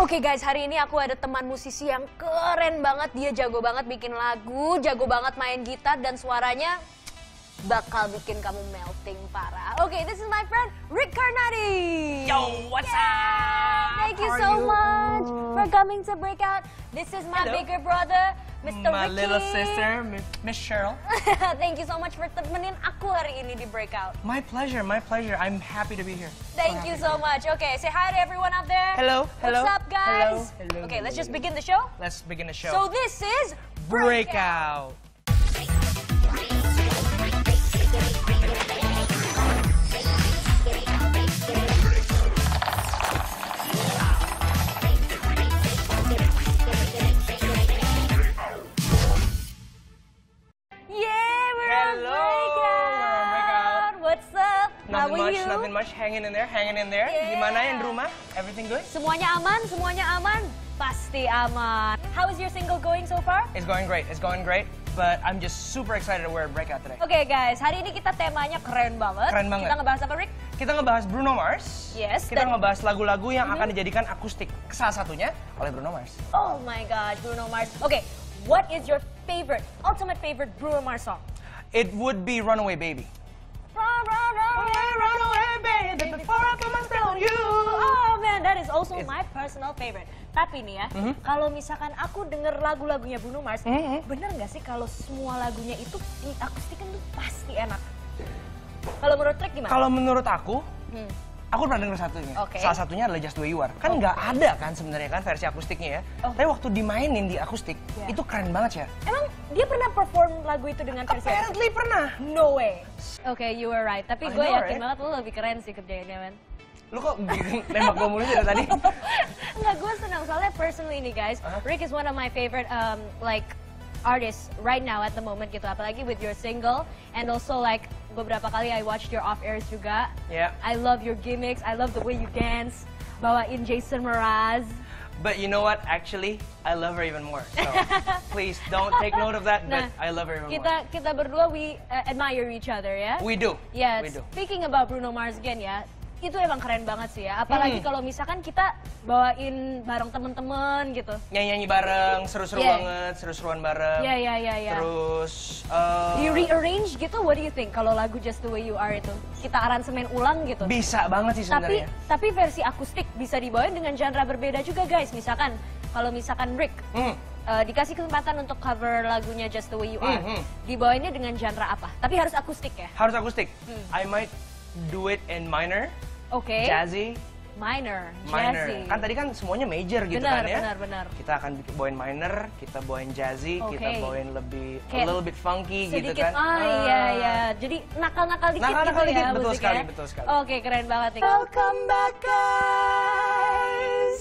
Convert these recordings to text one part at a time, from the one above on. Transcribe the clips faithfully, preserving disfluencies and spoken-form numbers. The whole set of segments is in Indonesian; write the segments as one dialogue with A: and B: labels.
A: Oke okay guys, hari ini aku ada teman musisi yang keren banget. Dia jago banget bikin lagu, jago banget main gitar, dan suaranya bakal bikin kamu melting parah. Oke, okay, this is my friend Rick Carnati.
B: Yo, what's yeah. up?
A: Thank you
B: How
A: so
B: you?
A: much for coming to Breakout. This is my
B: Hello.
A: bigger brother, Mister
B: My
A: Ricky.
B: little sister, Miss Cheryl.
A: Thank you so much for temenin aku hari ini di Breakout.
B: My pleasure, my pleasure. I'm happy to be here.
A: Thank
B: so
A: you so much. Okay, say hi to everyone out there.
B: Hello, hello.
A: What's up, guys?
B: Hello, hello.
A: Okay, let's just begin the show.
B: Let's begin the show.
A: So this is
B: Breakout. Nothing much,
A: you?
B: nothing much. Hanging in there, hanging in there.
A: Yeah.
B: Gimana yang di rumah? Everything good?
A: Semuanya aman, semuanya aman, pasti aman. How is your single going so far?
B: It's going great, it's going great. But I'm just super excited to wear Breakout today.
A: Oke okay, guys, hari ini kita temanya keren banget.
B: Keren banget.
A: Kita ngebahas apa, Rick?
B: Kita ngebahas Bruno Mars.
A: Yes.
B: Kita
A: dan...
B: ngebahas lagu-lagu yang
A: mm-hmm.
B: akan dijadikan akustik. Salah satunya oleh Bruno Mars.
A: Oh my God, Bruno Mars. Oke, okay, what is your favorite, ultimate favorite Bruno Mars song?
B: It would be Runaway Baby.
A: Run, run, run,
B: away, run away, baby, before I put my spell on you.
A: Oh man, that is also
B: It's...
A: my personal favorite. Tapi nih ya,
B: mm-hmm.
A: kalau misalkan aku denger lagu-lagunya Bruno Mars,
B: mm-hmm.
A: bener nggak sih kalau semua lagunya itu diakustikan tuh pasti enak? Kalau menurut Rick gimana?
B: Kalau menurut aku, hmm. aku pernah denger satunya.
A: Okay.
B: Salah satunya adalah Just The Way You Are. Kan nggak okay. ada kan sebenarnya kan versi akustiknya ya. Oh. Tapi waktu dimainin di akustik, yeah. itu keren banget ya. Emang
A: dia pernah perform lagu itu dengan versi
B: Apparently
A: akustik?
B: Pernah.
A: No way. Oke, okay, you were right. Tapi gue yakin
B: right?
A: banget lo lebih keren sih kerjainnya, man.
B: Lu kok nembak gue mulu dari tadi?
A: Enggak, gue senang. Soalnya personally nih guys, uh-huh. Rick is one of my favorite um, like artists right now at the moment gitu. Apalagi with your single. And also like beberapa kali I watched your off-airs juga.
B: Yeah.
A: I love your gimmicks. I love the way you dance. Bawain Jason Mraz.
B: But you know what? Actually, I love her even more. So please don't take note of that. Nah, but I love her even
A: kita,
B: more.
A: Kita berdua we uh, admire each other ya.
B: We do.
A: Yeah.
B: We do.
A: Speaking about Bruno Mars again ya. Itu emang keren banget sih ya, apalagi hmm. kalau misalkan kita bawain bareng temen-temen gitu.
B: Nyanyi-nyanyi bareng, seru-seru
A: yeah.
B: banget, seru-seruan bareng.
A: Iya, yeah, iya, yeah, iya, yeah, iya. Yeah.
B: Terus... Uh,
A: di rearrange gitu, what do you think kalau lagu Just The Way You Are itu? Kita aransemen ulang gitu.
B: Bisa banget sih sebenarnya.
A: Tapi, tapi versi akustik bisa dibawain dengan genre berbeda juga guys. Misalkan, kalau misalkan Rick, hmm. uh, dikasih kesempatan untuk cover lagunya Just The Way You Are, hmm, hmm. dibawainnya dengan genre apa? Tapi harus akustik ya?
B: Harus akustik. Hmm. I might do it in minor.
A: Oke. Okay.
B: Jazzy.
A: Minor,
B: minor.
A: jazzy.
B: Kan tadi kan semuanya major gitu
A: benar,
B: kan ya.
A: Benar, benar,
B: Kita akan bawain minor, kita bawain jazzy, okay. kita bawain lebih
A: kayak
B: a little bit funky
A: sedikit,
B: gitu kan.
A: Ah, iya, iya. Jadi nakal-nakal dikit
B: nakal-nakal
A: gitu
B: dikit,
A: ya
B: betul
A: musiknya.
B: sekali, betul sekali.
A: Oke, okay, keren banget nih. Welcome back guys.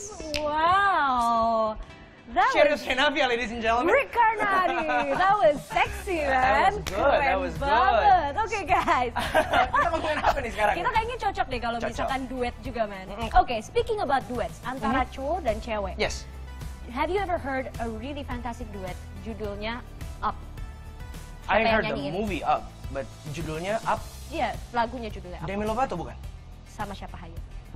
A: Wow. That
B: Cheers
A: was
B: Renavia, ladies and gentlemen.
A: Rick Carnati. That was sexy, man.
B: That was good.
A: Keren
B: that was
A: banget.
B: good.
A: Oke, okay, guys.
B: Kita ngomongin apa nih sekarang?
A: Kita kayaknya cocok deh kalau misalkan duet juga, man. Mm -hmm. Oke, okay, speaking about duets antara mm -hmm. cowok dan cewek.
B: Yes.
A: Have you ever heard a really fantastic duet? Judulnya Up. Siapa
B: I heard the
A: nyanyiin?
B: movie Up, but judulnya Up.
A: Iya, lagunya judulnya Up.
B: Demi Lovato bukan?
A: Sama siapa Hayu?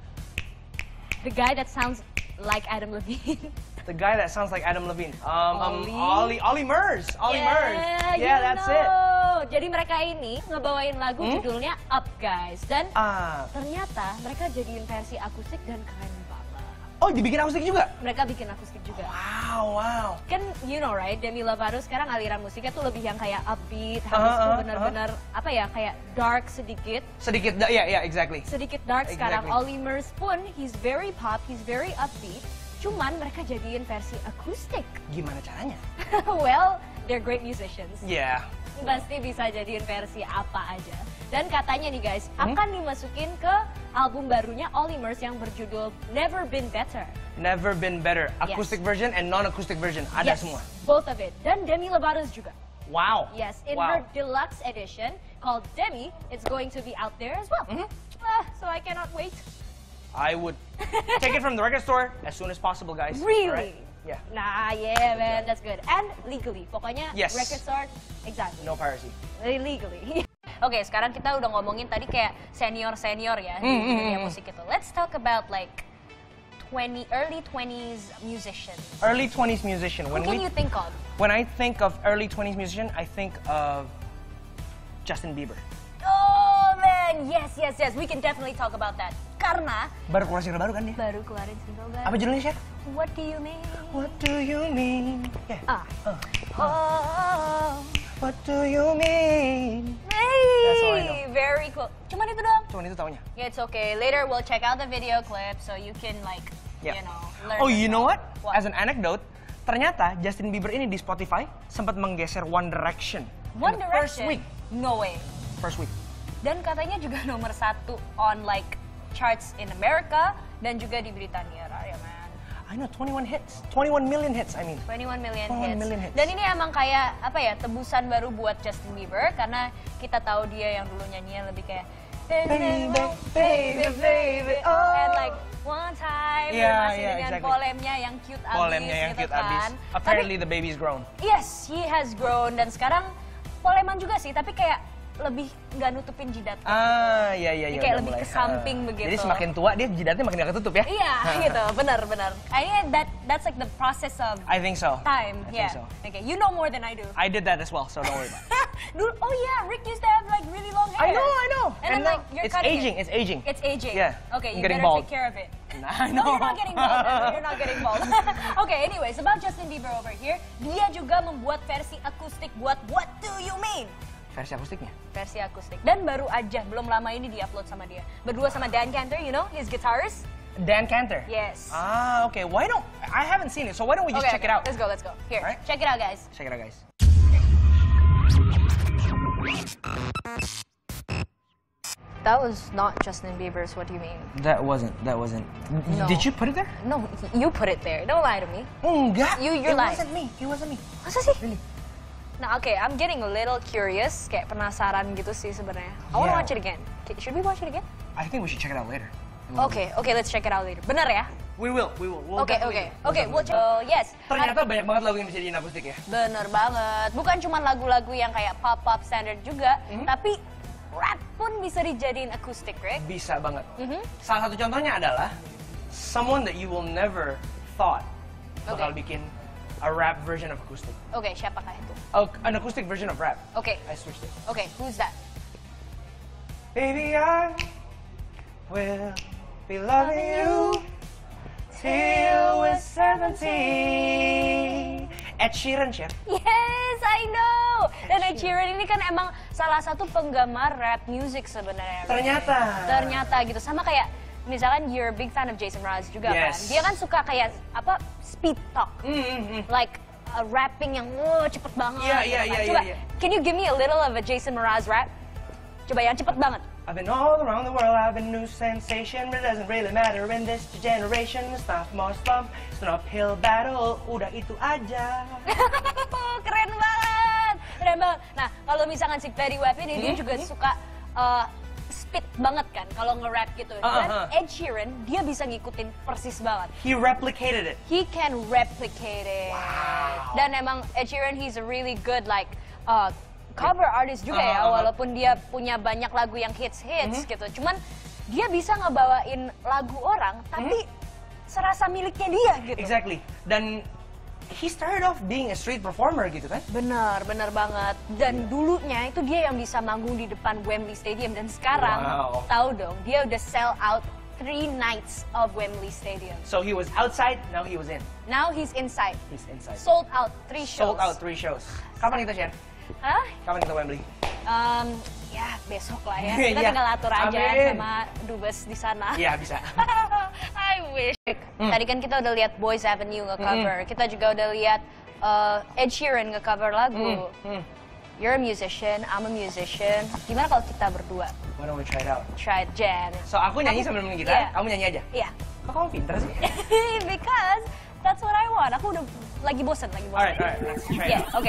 A: The guy that sounds like Adam Levine.
B: The guy that sounds like Adam Levine. Um,
A: Ollie.
B: Um, Ollie, Ollie Murs. Ollie
A: yeah,
B: Murs. Yeah, that's
A: know.
B: it.
A: Jadi mereka ini ngebawain lagu hmm? judulnya Up, guys. Dan
B: ah.
A: ternyata mereka jadiin versi akustik dan keren banget.
B: Oh, dibikin akustik juga?
A: Mereka bikin akustik juga.
B: Wow, wow.
A: Kan, you know right, Demi Lovato sekarang aliran musiknya tuh lebih yang kayak upbeat,
B: uh,
A: habis itu
B: uh,
A: benar-benar uh. apa ya, kayak dark sedikit.
B: Sedikit, ya, yeah, yeah, exactly.
A: Sedikit dark
B: exactly.
A: sekarang. Ollie Murs pun, he's very pop, he's very upbeat. Cuman mereka jadiin versi akustik.
B: Gimana caranya?
A: Well, they're great musicians.
B: Yeah.
A: Pasti bisa jadiin versi apa aja. Dan katanya nih guys, hmm? akan dimasukin ke album barunya Ollie Murs yang berjudul Never Been Better.
B: Never Been Better. Acoustic yes. version and non-acoustic version. Ada
A: yes,
B: semua?
A: Both of it. Dan Demi Lovato's juga.
B: Wow.
A: Yes, in
B: wow.
A: her deluxe edition called Demi, it's going to be out there as well. Mm-hmm. uh, so I cannot wait.
B: I would take it from the record store as soon as possible, guys.
A: Really?
B: Right? Yeah.
A: Nah, yeah, man, that's good. And legally, pokoknya
B: yes.
A: record store, exactly.
B: No piracy.
A: Legally. Oke, okay, sekarang kita udah ngomongin tadi kayak senior-senior ya mm -hmm. di dunia musik itu. Let's talk about like twenty, early twenties musician.
B: Early twenties musician.
A: Who
B: When
A: can
B: we,
A: you think of?
B: when I think of early twenties musician, I think of Justin Bieber.
A: Oh man, yes, yes, yes. We can definitely talk about that. Karena
B: Baru keluar single baru kan dia?
A: baru keluarin single baru.
B: Apa judulnya, Sher?
A: What do you mean?
B: What do you mean? Yeah.
A: Ah.
B: Uh.
A: Oh.
B: What do you mean?
A: Hey,
B: That's all I know.
A: very cool. Cuman itu doang.
B: Cuman itu taunya.
A: Yeah, it's okay. Later we'll check out the video clip so you can like,
B: Yeah.
A: you know, learn.
B: Oh,
A: as
B: you know
A: well.
B: what? As an anecdote, ternyata Justin Bieber ini di Spotify sempat menggeser One Direction.
A: One
B: in the
A: Direction.
B: First week.
A: No way.
B: First week.
A: Dan katanya juga nomor satu on like charts in America dan juga di Britania Raya, man.
B: I know, twenty-one hits. twenty-one million hits, I mean.
A: twenty-one million
B: twenty-one
A: hits.
B: million hits.
A: Dan ini emang kayak apa ya, tebusan baru buat Justin Bieber karena kita tahu dia yang dulu nyanyinya lebih kayak
B: Baby, baby, baby, oh.
A: and like one time
B: Yeah,
A: masih
B: yeah,
A: dengan
B: exactly.
A: polemnya yang cute abis
B: Polemnya yang
A: gitu
B: cute
A: kan.
B: abis.
A: Tapi-
B: Apparently the baby's grown.
A: Yes, he has grown dan sekarang poleman juga sih, tapi kayak lebih nggak nutupin jidat.
B: Ah, iya iya iya.
A: Kayak
B: udah
A: lebih
B: mulai.
A: ke samping
B: Ah.
A: begitu.
B: Jadi semakin tua dia jidatnya makin gak ketutup ya?
A: Iya, gitu, benar-benar. Kayaknya that that's like the process of
B: I think so.
A: time.
B: I
A: yeah.
B: think so.
A: Okay, you know more than I do.
B: I did that as well, so don't worry about it.
A: Dulu, oh yeah, Rick used to have like really long hair.
B: I know, I know.
A: And, then
B: now
A: like you're
B: it's
A: cutting
B: aging,
A: it.
B: it's aging.
A: It's aging.
B: Yeah,
A: Okay,
B: I'm
A: you
B: getting
A: better
B: bald.
A: take care of it.
B: I
A: No,
B: know.
A: you're not getting bald. No, you're not getting bald. Okay, anyways, about Justin Bieber over here, dia juga membuat versi akustik buat What Do You Mean?
B: Versi akustiknya.
A: Versi akustik. Dan baru aja, belum lama ini di-upload sama dia. Berdua sama Dan Cantor, you know, his guitarist.
B: Dan Cantor.
A: Yes.
B: Ah, okay. Why don't I haven't seen it, so why don't we just
A: Okay,
B: check
A: okay,
B: it out?
A: Let's go, let's go. Here,
B: Alright.
A: check it out, guys.
B: Check it out, guys.
A: That was not Justin Bieber's What Do You Mean?
B: That wasn't. That wasn't.
A: No.
B: Did you put it there?
A: No, you put it there. Don't lie to me.
B: Enggak.
A: You- you're
B: it
A: lying.
B: wasn't me. It wasn't me.
A: Masa sih?
B: Really?
A: Nah, okay, I'm getting a little curious, kayak penasaran gitu sih sebenarnya. I wanna
B: Yeah.
A: watch it again. Okay, should we watch it again?
B: I think we should check it out later.
A: Okay, okay, let's check it out later. Bener ya?
B: We will. We will. We'll
A: Oke,
B: definitely
A: oke,
B: do.
A: oke, we'll
B: definitely
A: check. Oh, yes.
B: do. Ternyata banyak banget lagu yang bisa dijadiin akustik ya.
A: Bener banget. Bukan cuma lagu-lagu yang kayak pop-pop standard juga,
B: Mhm.
A: tapi rap pun bisa dijadiin akustik, right?
B: Bisa banget.
A: Mhm.
B: Salah satu contohnya adalah someone that you will never thought bakal
A: Oke.
B: bikin a rap version of acoustic.
A: Oke, siapakah itu?
B: Oh, an acoustic version of rap.
A: Oke,
B: I switched it.
A: oke, who's that?
B: Baby, I will be loving you till we're seventeen. Ed Sheeran, Chef.
A: Yes, I know. Dan Ed Sheeran ini kan emang salah satu penggemar rap music sebenarnya.
B: Ternyata.
A: Ternyata gitu. Sama kayak misalkan you're a big fan of Jason Mraz juga kan.
B: Yes.
A: Dia kan suka kayak apa speed talk.
B: Mm, mm, mm.
A: Like uh, rapping yang oh, cepet banget.
B: Iya,
A: gitu
B: iya,
A: kan.
B: iya,
A: Coba,
B: iya, iya.
A: can you give me a little of a Jason Mraz rap? Coba yang cepet banget.
B: I've been all around the world, I've been new sensation, but it doesn't really matter in this generation. Sophomore slump, it's an uphill battle, udah itu aja.
A: Keren banget, keren banget. Nah, kalau misalkan si Fetty Wap ini, dia
B: Hmm,
A: juga
B: hmm.
A: suka uh, speed banget kan, kalau nge-rap gitu.
B: Uh,
A: Dan
B: uh, uh.
A: Ed Sheeran, dia bisa ngikutin persis banget.
B: He replicated it.
A: He can replicate it.
B: Wow.
A: Dan emang Ed Sheeran, he's a really good like uh, cover artist juga
B: Uh,
A: ya,
B: uh, uh.
A: walaupun dia punya banyak lagu yang hits-hits
B: Mhm.
A: gitu. Cuman dia bisa ngebawain lagu orang, tapi serasa miliknya dia gitu.
B: Exactly. Dan he started off being a street performer gitu kan?
A: Bener, bener banget. Dan dulunya itu dia yang bisa manggung di depan Wembley Stadium. Dan sekarang,
B: Wow.
A: tahu dong, dia udah sell out three nights of Wembley Stadium.
B: So he was outside, now he was in.
A: Now he's inside.
B: He's inside.
A: Sold out three shows.
B: Sold out three shows. Kapan kita share?
A: Hah?
B: Kapan kita Wembley?
A: Um, ya besok lah ya. Kita
B: Iya.
A: tinggal atur aja
B: Amin.
A: sama dubes di sana.
B: Iya, bisa.
A: I wish.
B: Hmm.
A: Tadi kan kita udah lihat Boys Avenue nge-cover. Kita juga udah lihat uh, Ed Sheeran nge-cover lagu.
B: Hmm, hmm.
A: You're a musician, I'm a musician. Gimana kalau kita berdua
B: Why don't we try it out?
A: try jam?
B: So aku nyanyi sambil main gitar,
A: Iya.
B: kamu nyanyi aja?
A: Iya.
B: Kok kamu pinter sih?
A: Because that's what I want. Aku udah lagi bosen, lagi bosen.
B: Alright, alright, let's try it
A: Yeah,
B: out.
A: okay.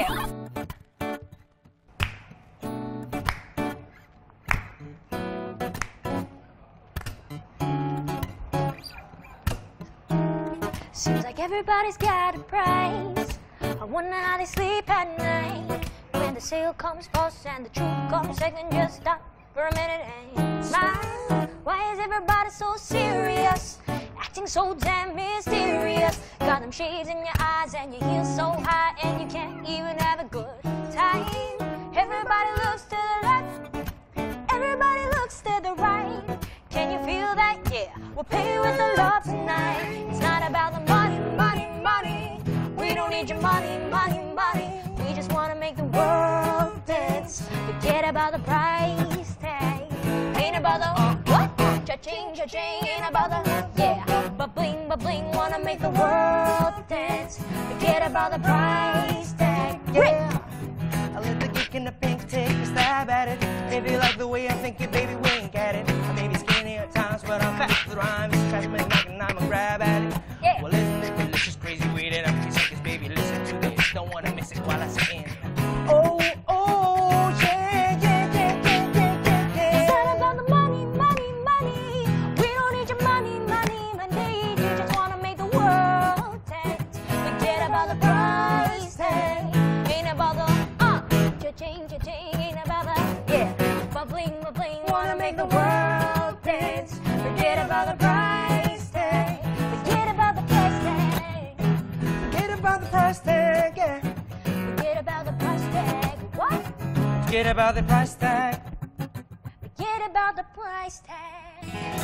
A: Seems like everybody's got a price. I wonder how they sleep at night. When the sale comes first and the truth comes second, just stop for a minute and smile. Why is everybody so serious? Acting acting so damn mysterious. Got them shades in your eyes and your heels so high, and you can't even have a good time. Everybody looks to the left, everybody looks to the right. Can you feel that? Yeah, we'll pay with the love tonight. It's not about the money, money, money. We don't need your money, money, money. We just wanna make the world dance. Forget about the price tag. Ain't about the uh, what? Cha-ching, cha-ching. Ain't about the yeah. But bling, but bling. Wanna make the world dance. Forget about the price tag.
B: Yeah. I let the geek in the pink take a stab at it. If you like the way I think it, baby, wink at it. I may be skinny at times, but I'm fast with the rhymes. Trap me like and I'ma grab at it.
A: Yeah.
B: Well, isn't it delicious, crazy way that I'm kissing this, baby? Listen to this. Don't wanna miss it while I sing. Oh, oh, yeah, yeah, yeah, yeah, yeah, yeah, yeah.
A: It's not about the money, money, money. We don't need your money, money, money. You just wanna make the world dance. Forget about the price tag. Ain't about the uh, cha-ching, cha-ching. Ain't about the yeah. But bling, but bling. Wanna make the world dance. Forget about the price tag. Forget about the price tag.
B: Forget about the price tag, yeah.
A: Forget about the price tag. What?
B: Forget about the price tag.
A: Forget about the price tag.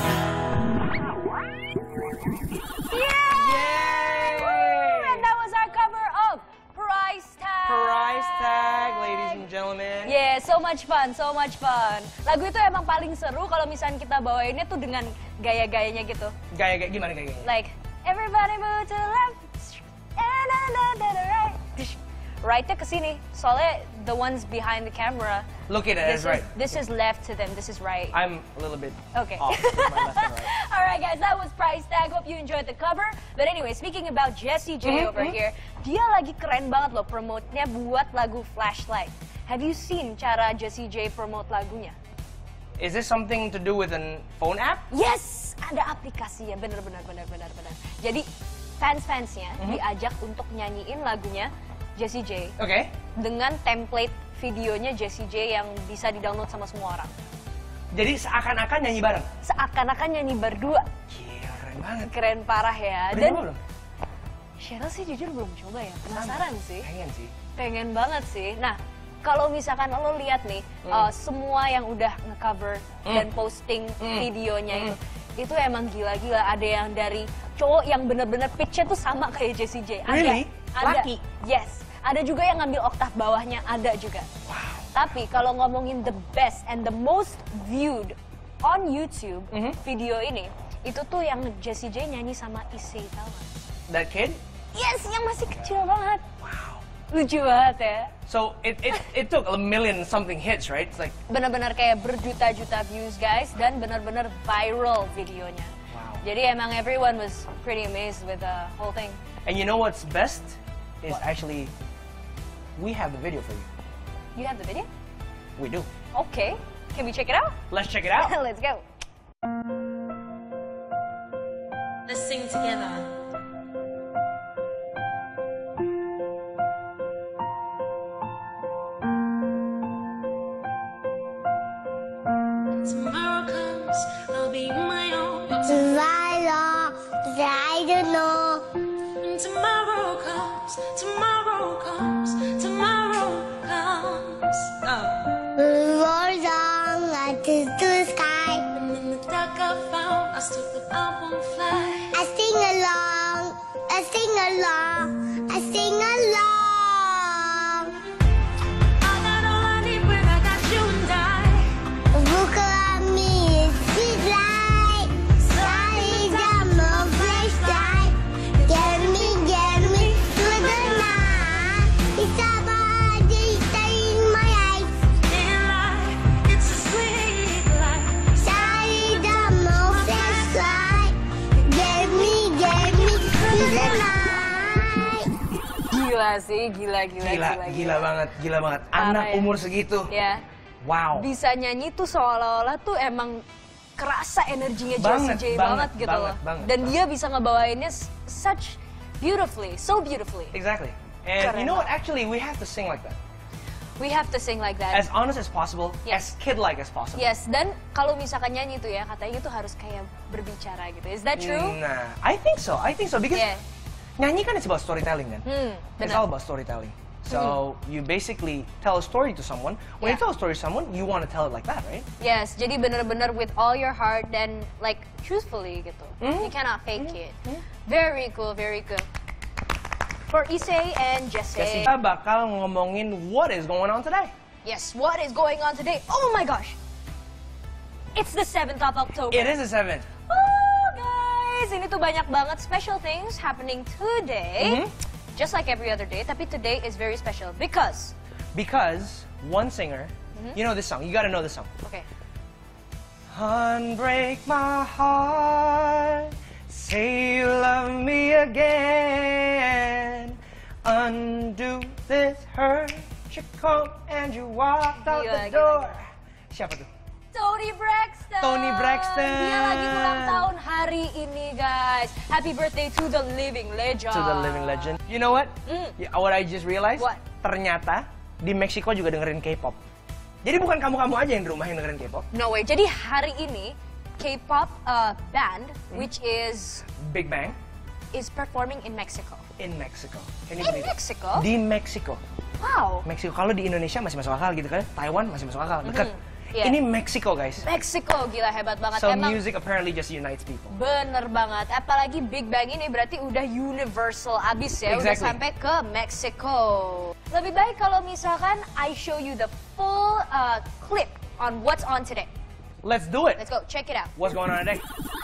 A: Yeah!
B: Yay!
A: And that was our cover of Price Tag.
B: Price tag, ladies and gentlemen.
A: Yeah, so much fun, so much fun. Lagu itu emang paling seru kalau misalnya kita bawainnya tuh dengan gaya-gayanya gitu.
B: Gaya, gaya gimana gaya?
A: Like, everybody move to the left, and to the right. Right-nya ke sini, soalnya the ones behind the camera.
B: Look at it,
A: This
B: that's
A: is,
B: right.
A: this is left to them, this is right.
B: I'm a little bit
A: Okay.
B: off with my left and right.
A: Alright guys, that was Price Tag. Hope you enjoyed the cover. But anyway, speaking about Jessie J
B: Mhm,
A: over
B: mhm.
A: here, dia lagi keren banget loh promote-nya buat lagu Flashlight. Have you seen cara Jessie J promote lagunya?
B: Is this something to do with a phone app?
A: Yes, ada aplikasinya. Bener, bener, bener, bener, bener. Jadi fans-fansnya
B: Mhm.
A: diajak untuk nyanyiin lagunya Jessie J
B: Okay.
A: dengan template videonya Jessie J yang bisa di-download sama semua orang.
B: Jadi seakan-akan nyanyi bareng.
A: Seakan-akan nyanyi berdua.
B: Gila, keren banget.
A: Keren parah ya.
B: Udah
A: Dan
B: coba belum?
A: Cheryl sih jujur belum coba ya. Penasaran sih.
B: Pengen sih.
A: Pengen banget sih. Nah, kalau misalkan lo lihat nih,
B: Hmm.
A: uh, semua yang udah nge-cover
B: Hmm.
A: dan posting
B: Hmm.
A: videonya
B: Hmm.
A: itu, itu emang gila-gila. Ada yang dari cowok yang bener-bener pitch-nya tuh sama kayak Jessie J. Ada,
B: Really?
A: ada.
B: Laki?
A: Yes. Ada juga yang ngambil oktav bawahnya, ada juga.
B: Wow.
A: Tapi kalau ngomongin the best and the most viewed on YouTube
B: Mhm.
A: video ini, itu tuh yang Jessie J nyanyi sama Issei Tawon.
B: That kid?
A: Yes, yang masih kecil banget.
B: Wow.
A: Lucu banget ya.
B: So it it it took a million something hits, right? It's like
A: Benar-benar kayak berjuta-juta views guys, dan benar-benar viral videonya.
B: wow.
A: Jadi emang everyone was pretty amazed with the whole thing.
B: And you know what's best is
A: What?
B: actually we have the video for you.
A: You have the video?
B: We do.
A: Okay, can we check it out?
B: Let's check it out.
A: Let's go.
C: Let's sing together. Tomorrow comes, I'll be my own.
D: I don't know.
C: And tomorrow comes, tomorrow comes, tomorrow comes. Oh.
D: Roll on to the sky.
C: And in the dark I found, I stood but I won't fly.
D: I sing along. I sing along. I sing along.
C: I got all I need when I got you and I.
D: Look at me, it's light. Sorry, I'm a flashlight. Get me, get me to the night. It's about the in my eyes.
C: In life, it's a sweet life.
D: Sorry, I'm a flashlight. Get me, get me to the night.
A: Gila sih, gila, gila,
B: Gila,
A: gila,
B: gila banget, gila banget.
A: Parah
B: Anak
A: ya.
B: umur segitu.
A: Ya,
B: Wow.
A: bisa nyanyi tuh seolah-olah tuh emang kerasa energinya Jessie
B: Banget,
A: J
B: banget,
A: banget gitu
B: banget,
A: loh.
B: banget,
A: Dan
B: banget.
A: dia bisa ngebawainnya s- such beautifully, so beautifully.
B: Exactly. And
A: Keren
B: you know what?
A: banget.
B: Actually, we have to sing like that.
A: We have to sing like that.
B: As honest as possible,
A: Yes.
B: as kid-like as possible.
A: Yes, dan kalau misalkan nyanyi tuh ya, katanya itu harus kayak berbicara gitu. Is that true?
B: Nah, I think so. I think so because
A: Yeah.
B: nyanyi kan it's about storytelling kan.
A: Hmm,
B: It's
A: benar.
B: all about storytelling. So you basically tell a story to someone. When you
A: Yeah.
B: tell a story to someone, you want to tell it like that, right?
A: Yes, jadi bener-bener with all your heart dan like truthfully gitu.
B: Hmm.
A: You cannot fake it. Very cool, very cool. For Issei and Jesse.
B: Kita bakal ngomongin what is going on today.
A: Yes, what is going on today? Oh my gosh! It's the seventh of October.
B: It is the seventh.
A: Oh guys, ini tuh banyak banget special things happening today.
B: Mhm.
A: Just like every other day, tapi today is very special because...
B: Because one singer, you know this song, you gotta know this song.
A: Okay.
B: Unbreak my heart, say you love me again. Undo this hurt, you come and you walked out
A: Gila,
B: the
A: gila,
B: door.
A: gila.
B: Siapa tuh?
A: Toni Braxton.
B: Toni Braxton.
A: Dia lagi ulang tahun hari ini, guys. Happy birthday to the living legend.
B: To the living legend. You know what?
A: Mm.
B: Yeah, what I just realized?
A: What?
B: Ternyata di Meksiko juga dengerin K-pop. Jadi bukan kamu-kamu aja yang di rumah yang dengerin K-pop.
A: No way. Jadi hari ini K-pop uh, band,
B: Hmm.
A: which is
B: Big Bang
A: is performing in Mexico.
B: in Mexico. Can you
A: In
B: believe it?
A: Mexico?
B: Di Meksiko.
A: Wow.
B: Meksiko. Kalau di Indonesia masih masuk akal gitu kan? Taiwan masih masuk akal, dekat.
A: Yeah.
B: Ini Meksiko, guys.
A: Mexico, gila hebat banget.
B: So
A: Emang
B: music apparently just unites people.
A: bener banget. Apalagi Big Bang ini berarti udah universal abis ya. Udah
B: Exactly.
A: sampai ke Mexico. Lebih baik kalau misalkan I show you the full uh, clip on what's on today.
B: Let's do it.
A: Let's go, check it out.
B: What's going on today?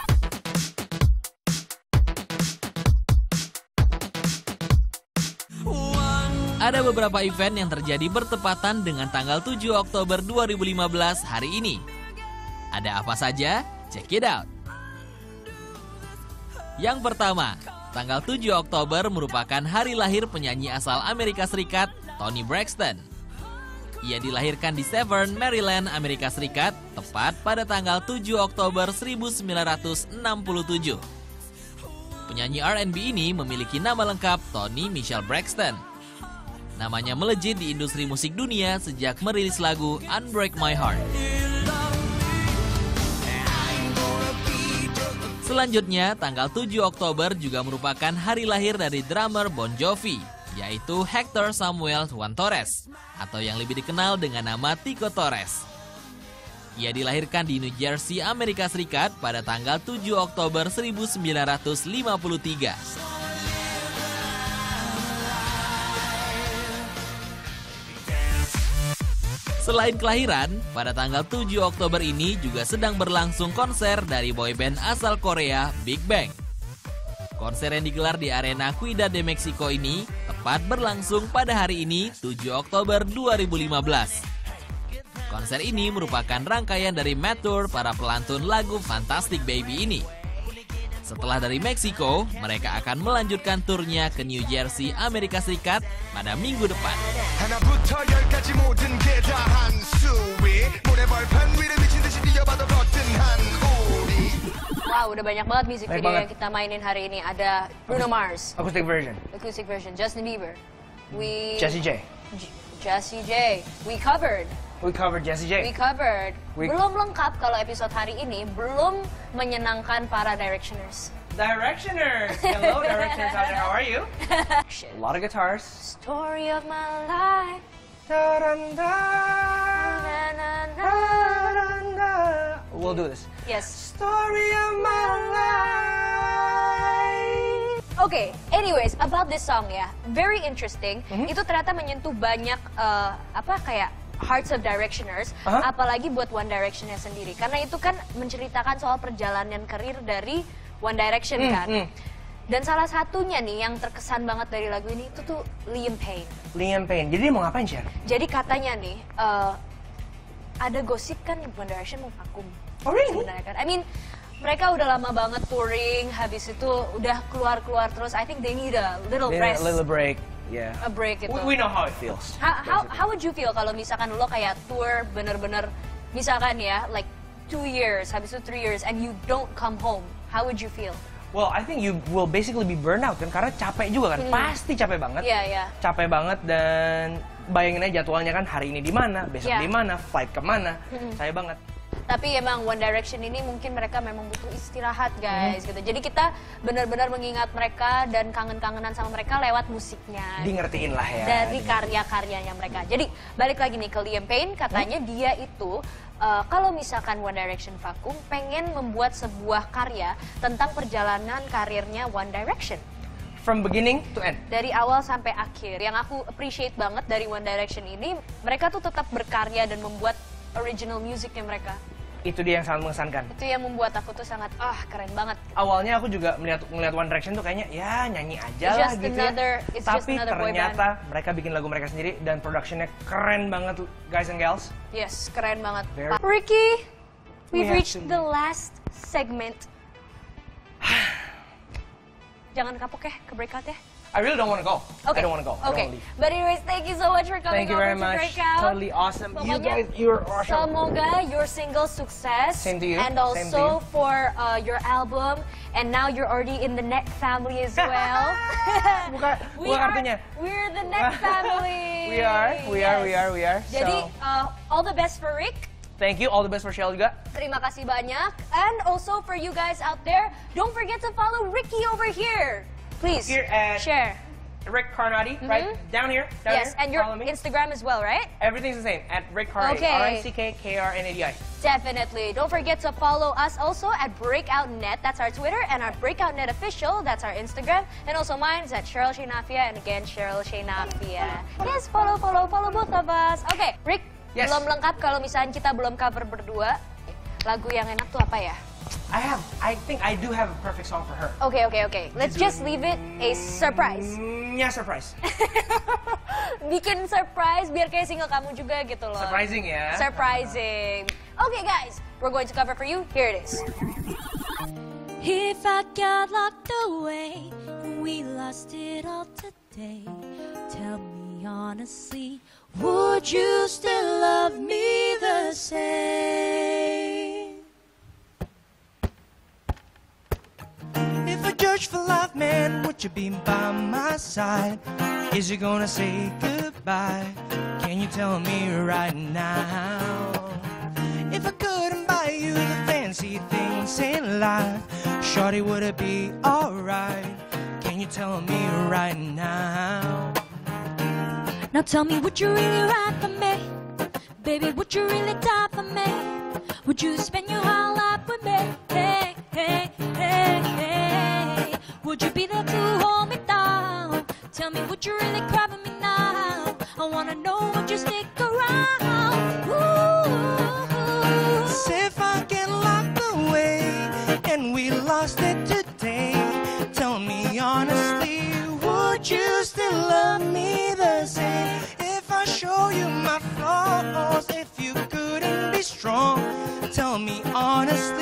E: Ada beberapa event yang terjadi bertepatan dengan tanggal tujuh Oktober dua ribu lima belas hari ini. Ada apa saja? Check it out. Yang pertama, tanggal tujuh Oktober merupakan hari lahir penyanyi asal Amerika Serikat, Toni Braxton. Ia dilahirkan di Severn, Maryland, Amerika Serikat, tepat pada tanggal tujuh Oktober seribu sembilan ratus enam puluh tujuh. Penyanyi R and B ini memiliki nama lengkap Toni Michelle Braxton. Namanya melejit di industri musik dunia sejak merilis lagu Unbreak My Heart. Selanjutnya, tanggal tujuh Oktober juga merupakan hari lahir dari drummer Bon Jovi, yaitu Hector Samuel Juan Torres, atau yang lebih dikenal dengan nama Tico Torres. Ia dilahirkan di New Jersey, Amerika Serikat pada tanggal tujuh Oktober seribu sembilan ratus lima puluh tiga. Selain kelahiran, pada tanggal tujuh Oktober ini juga sedang berlangsung konser dari boyband asal Korea, Big Bang. Konser yang digelar di Arena Ciudad de Mexico ini tepat berlangsung pada hari ini, tujuh Oktober dua ribu lima belas. Konser ini merupakan rangkaian dari Mad Tour para pelantun lagu Fantastic Baby ini. Setelah dari Meksiko, mereka akan melanjutkan turnya ke New Jersey, Amerika Serikat pada minggu depan.
F: 하나부터 열까지 모든 게 다 한수위 모래벌판 위를 미친 듯이 뛰어봐도 버튼 한 우리
A: Wow, udah banyak banget music
B: Banyak
A: video
B: banget.
A: yang kita mainin hari ini. Ada Bruno Mars,
B: Acoustic version.
A: acoustic version, Justin Bieber. We
B: Jessie J.
A: J- Jessie J. We covered.
B: We covered Jessie J.
A: We covered.
B: We-
A: Belum lengkap kalau episode hari ini belum menyenangkan para Directioners.
B: Directioners. Hello, Directioners out there. How are you? A lot of guitars.
A: Story of my life.
B: Da-dun-da,
A: Na, na, na.
B: da-dun-da. We'll do this.
A: Yes.
B: Story of my life.
A: Okay, anyways, about this song ya, very interesting. Itu ternyata menyentuh banyak eh, apa kayak hearts of Directioners,
B: Aha.
A: apalagi buat One Directionnya sendiri. Karena itu kan menceritakan soal perjalanan karir dari One Direction
B: Hmm,
A: kan.
B: hmm.
A: Dan salah satunya nih yang terkesan banget dari lagu ini itu tuh Liam Payne.
B: Liam Payne. Jadi dia mau ngapain, Cher?
A: Jadi katanya nih, eh, ada gosip kan One Direction mau vakum.
B: Oh, really?
A: Sebenarnya kan. I mean, mereka udah lama banget touring, habis itu udah keluar-keluar terus. I think they need a little
B: Yeah,
A: rest,
B: a little break. Yeah.
A: a break gitu.
B: We, we know how it feels.
A: How, how,
B: basically.
A: how would you feel kalau misalkan lo kayak tour bener-bener, misalkan ya, like two years, habis itu three years, and you don't come home? How would you feel?
B: Well, I think you will basically be burnout kan, karena capek juga kan,
A: Hmm.
B: pasti capek banget.
A: Iya, iya.
B: Capek banget dan bayangin aja jadwalnya kan hari ini di mana, besok
A: Iya.
B: di mana, flight kemana, capek banget.
A: Tapi emang One Direction ini mungkin mereka memang butuh istirahat guys gitu. Jadi kita benar-benar mengingat mereka dan kangen-kangenan sama mereka lewat musiknya.
B: Di ngertiin lah ya.
A: Dari karya-karyanya mereka. Jadi balik lagi nih ke Liam Payne, katanya dia itu uh, kalau misalkan One Direction vakum, pengen membuat sebuah karya tentang perjalanan karirnya One Direction.
B: From beginning to end.
A: Dari awal sampai akhir. Yang aku appreciate banget dari One Direction ini, mereka tuh tetap berkarya dan membuat original musicnya mereka.
B: Itu dia yang sangat mengesankan.
A: Itu yang membuat aku tuh sangat, ah keren banget.
B: Awalnya aku juga melihat melihat One Direction tuh kayaknya ya nyanyi aja
A: It's
B: lah
A: just
B: gitu
A: another-
B: ya.
A: it's just
B: Tapi
A: another boy
B: ternyata mereka bikin lagu mereka sendiri dan productionnya keren banget guys and gals.
A: Yes, keren banget.
B: Very-
A: Pa- Ricky,
B: We
A: we've
B: have
A: reached
B: to
A: the last segment. Jangan kapok ya ke breakout ya.
B: I really don't want to go.
A: Okay.
B: I don't want to go. I
A: Okay.
B: don't wanna leave.
A: But anyways, thank you so much for coming
B: Thank you
A: over
B: very
A: to
B: much.
A: breakout.
B: Totally awesome. You
A: Pokoknya,
B: guys, you're awesome.
A: Semoga your single sukses.
B: Same to you.
A: And
B: Same to
A: also
B: you.
A: for uh, your album. And now you're already in the Neck family as well.
B: Buka,
A: We
B: buka
A: are-
B: kartunya.
A: We're the Neck family.
B: We are, we are, we
A: Yes.
B: are, we are.
A: Jadi,
B: So,
A: uh, all the best for Rick.
B: thank you. All the best for Shell juga.
A: Terima kasih banyak. And also for you guys out there, don't forget to follow Ricky over here. Please,
B: Here at-
A: share.
B: Rick Carnati, right down here. Down
A: Yes,
B: here.
A: and your
B: Follow me.
A: Instagram as well, right?
B: Everything's the same at Rick Carnati.
A: Okay.
B: R I C K K R N A D I.
A: Definitely. Don't forget to follow us also at Breakout Net. That's our Twitter, and our Breakout Net official. That's our Instagram, and also mine is at Cheryl Shenafia, and again Cheryl Shenafia. Yes, follow, follow, follow both of us. Okay, Rick.
B: Yes.
A: Belum lengkap kalau misalnya kita belum cover berdua. Lagu yang enak tuh apa ya?
B: I have, I think I do have a perfect song for her.
A: Oke, oke, oke. Let's just leave it a surprise.
B: Mm, yeah, surprise.
A: Bikin surprise biar kayak single kamu juga gitu loh.
B: Surprising ya.
A: Surprising. Okay guys, we're going to cover for you. Here it is.
C: If I got locked away and we lost it all today, tell me honestly, would you still love me the same?
B: If I judge for life, man, would you be by my side? Is you gonna say goodbye? Can you tell me right now? If I couldn't buy you the fancy things in life, shorty, would it be alright? Can you tell me right now?
C: Now tell me, would you really ride for me? Baby, would you really die for me? Would you spend your whole life with me? Hey, hey, hey, hey. Would you be there to hold me down? Tell me, would you really cry for me now? I wanna know, would you stick around? Ooh.
B: If I get locked away and we lost it today, tell me honestly, would you still love me the same? If I show you my flaws, if you couldn't be strong, tell me honestly,